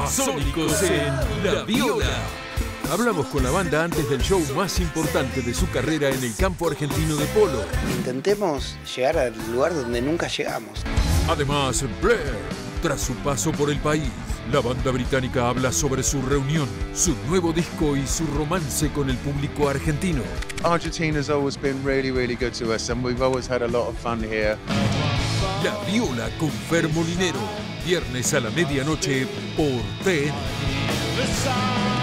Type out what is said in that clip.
Babasónicos en La Viola. Hablamos con la banda antes del show más importante de su carrera en el campo argentino de polo. Intentemos llegar al lugar donde nunca llegamos. Además, Blair, tras su paso por el país, la banda británica habla sobre su reunión, su nuevo disco y su romance con el público argentino. Argentina's always been really good to us and we've always had a lot of fun here. La Viola con Fer Molinero, viernes a la medianoche por TN.